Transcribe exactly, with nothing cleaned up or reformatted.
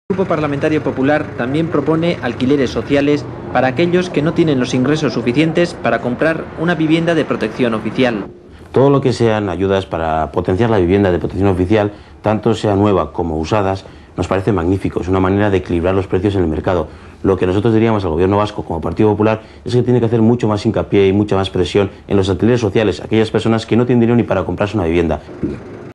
El Grupo Parlamentario Popular también propone alquileres sociales para aquellos que no tienen los ingresos suficientes para comprar una vivienda de protección oficial. Todo lo que sean ayudas para potenciar la vivienda de protección oficial, tanto sea nueva como usadas, nos parece magnífico. Es una manera de equilibrar los precios en el mercado. Lo que nosotros diríamos al Gobierno vasco como Partido Popular es que tiene que hacer mucho más hincapié y mucha más presión en los alquileres sociales, aquellas personas que no tienen dinero ni para comprarse una vivienda.